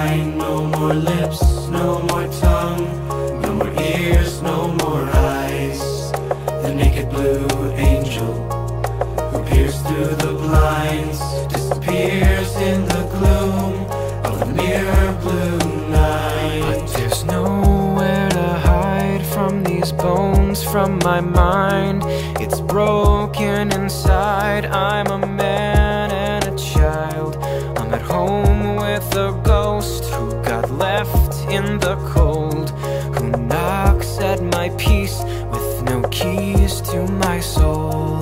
mind. No more lips, no more tongue, no more ears, no more eyes. The naked blue angel who peers through the blinds disappears in the gloom of the mirror blue night. But there's nowhere to hide from these bones, from my mind. It's broken inside. I'm a man and a child. I'm at home with a ghost who got left in the cold, who knocks at my peace with no keys to my soul.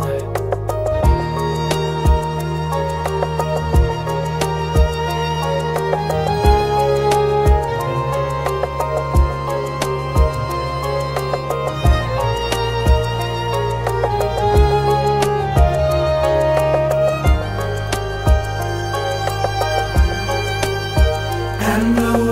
And the